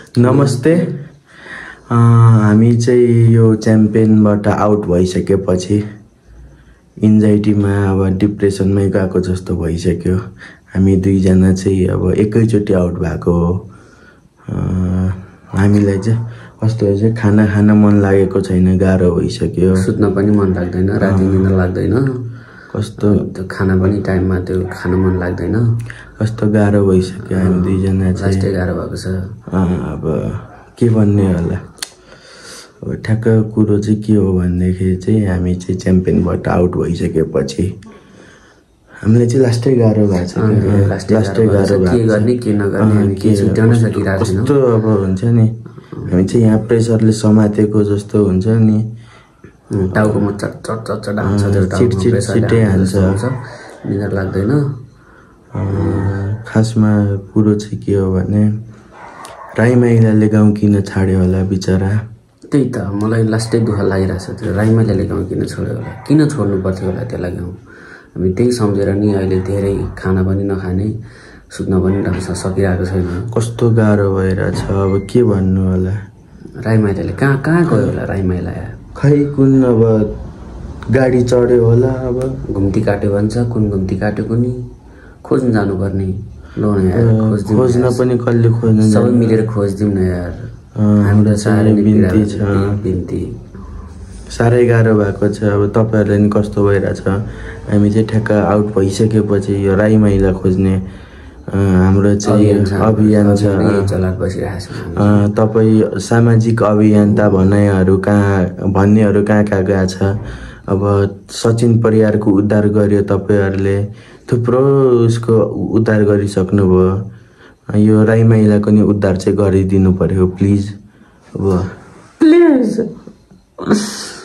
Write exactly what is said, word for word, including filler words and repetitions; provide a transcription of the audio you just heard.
नमस्ते। हामी चाहिँ यो च्याम्पियनबाट आउट भइसकेपछि एन्जाइटीमा अब डिप्रेसनमै गएको जस्तो भइसक्यो। हामी दुईजना चाहिँ अब एकैचोटि आउट भएको हो। हामीलाई चाहिँ कस्तो चाहिँ खाना खान मन लागेको छैन, गाह्रो भइसक्यो। सुत्न पनि मन लाग्दैन, राति निद्रा लाग्दैन, कस्तो त्यो खाना पनि टाइममा त्यो खान मन लाग्दैन, कस्तो गाह्रो भइसक्यो। हामी दुईजना चाहिँ लास्टै गाह्रो भएको छ। अब के भन्ने होला, अब ठ्याक्क कुरो चाहिँ के हो भनेदेखि चाहिँ हामी चाहिँ च्याम्पियनबाट आउट भइसकेपछि हामीलाई चाहिँ लास्टै गाह्रो भएको छ। लास्टै गाह्रो के गर्ने के नगर्ने के छुट्याउन सकिरहेको छैन। कस्तो अब हुन्छ नि, हामी चाहिँ यहाँ प्रेसरले समातेको जस्तो हुन्छ नि, टाउकोमा चट चट चट चट हान्छ, चिट चिट छिटै हान्छ, निद्रा लाग्दैन। खासमा कुरो चाहिँ के हो भने राई माइलाले गाउँ किन छाड्यो होला बिचरा। त्यही त मलाई लास्टै दुःख लागिरहेछ। त्यो राई माइलाले गाउँ किन छोड्यो होला, किन छोड्नु पर्थ्यो होला त्यसलाई गाउँ। हामी त्यही सम्झेर नि अहिले धेरै खाना पनि नखाने, सुत्न पनि राम्रोसँग सकिरहेको छैन। कस्तो गाह्रो भइरहेछ। अब के भन्नु होला। राई माइलाले कहाँ कहाँ गयो होला राई माइला, खै कुन अब गाडी चढ्यो होला, अब घुम्ती काट्यो भन्छ, कुन घुम्ती काट्यो कुनी खोज्न जानुपर्ने। खोज्न पनि कसले खोज्न, सबै मिलेर खोजिदिउँ न यार। हाम्रो साह्रै बिन्ती छ, बिन्ती साह्रै गाह्रो भएको छ। अब तपाईँहरूलाई नि कस्तो भइरहेछ। हामी चाहिँ ठ्याक्क आउट भइसकेपछि यो राई माइला खोज्ने हाम्रो चाहिँ अभियान छ। तपाईँ सामाजिक अभियन्ता भन्नेहरू कहाँ भन्नेहरू कहाँ कहाँ गएको छ। अब सचिन परियारको उद्धार गर्यो तपाईँहरूले, थुप्रो उसको उद्धार गरिसक्नुभयो। यो राई माइलाको नि उद्धार चाहिँ गरिदिनु पर्यो प्लिज। अब प्लिज